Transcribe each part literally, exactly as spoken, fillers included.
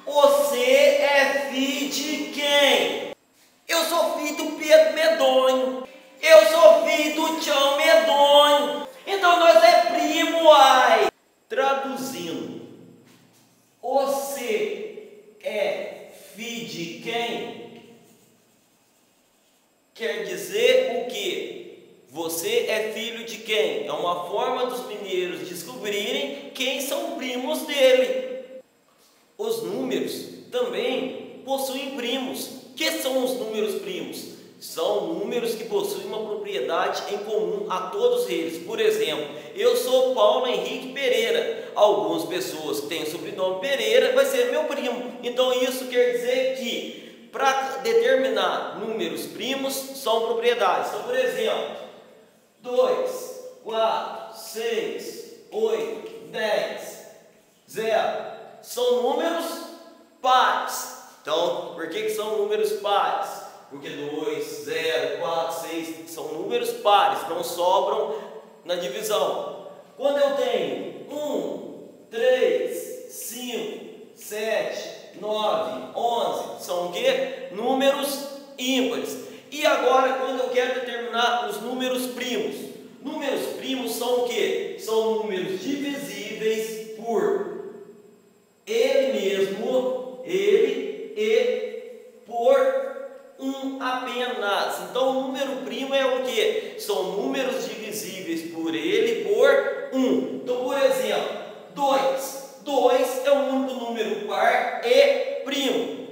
Você é filho de quem? Eu sou filho do Pedro Medonho. Eu sou filho do Tião Medonho. Então nós é primo, ai. Traduzindo, você é filho de quem? Quer dizer o quê? Você é filho de quem? É uma forma dos mineiros descobrirem quem são primos dele. Os números também possuem primos. O que são os números primos? São números que possuem uma propriedade em comum a todos eles. Por exemplo, eu sou Paulo Henrique Pereira. Algumas pessoas que têm o sobrenome Pereira vai ser meu primo. Então isso quer dizer que para determinar números primos são propriedades. Então, por exemplo, dois, quatro, seis, oito, dez, zero. São números pares. Então, por que que são números pares? Porque dois, zero, quatro, seis são números pares, não sobram na divisão. Quando eu tenho um, três, cinco, sete, nove, onze, são o quê? Números ímpares. E agora, quando eu quero determinar os números primos? Números primos são o quê? São números divisíveis por ele mesmo, ele e por um apenas. Então o número primo é o que? São números divisíveis por ele e por um. Então, por exemplo, dois. dois é o único número par e primo.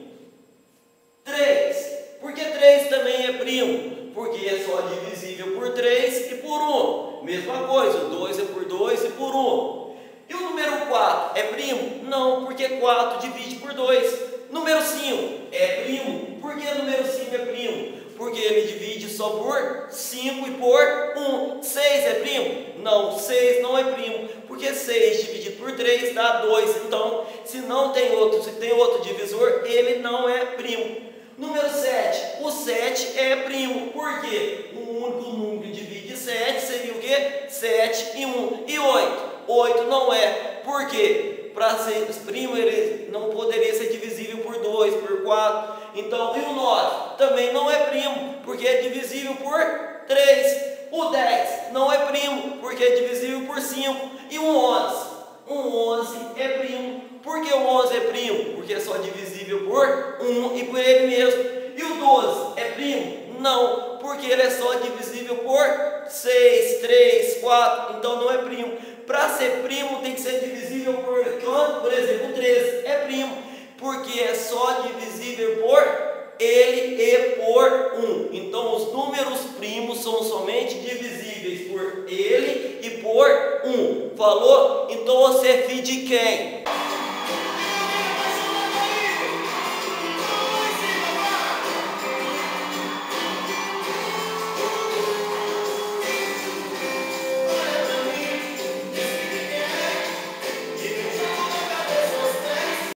três. Por que três também é primo? Porque é só divisível por três e por um. Mesma coisa, dois é por dois e por um. E o número quatro é primo? Não, porque quatro divide por dois. Número cinco é primo? Por que o número cinco é primo? Porque ele divide só por cinco e por um. seis é primo? Não, seis não é primo, porque seis dividido por três dá dois. Então, se não tem outro, se tem outro divisor, ele não é primo. Número sete, o sete é primo. Por quê? O único número que divide sete seria o quê? sete e um. E oito? oito não é. Por quê? Para ser primo, ele não poderia ser divisível por dois, por quatro. Então, e o nove? Também não é primo, porque é divisível por três. O dez não é primo, porque é divisível por cinco. E o onze? O onze é primo. Por que o onze é primo? Porque é só divisível por um e por ele mesmo. E o doze é primo? Não, porque ele é só divisível por seis, três, quatro. Então não é primo. Para ser primo tem que ser divisível por quanto? Por exemplo, treze é primo, porque é só divisível por ele e por um. Então os números primos são somente divisíveis por ele e por um. Falou? Então você é filho de quem?